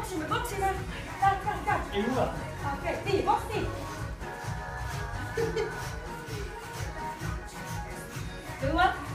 boksime. Lähed. ei tule. okei, nii, boks nii. tõmbad.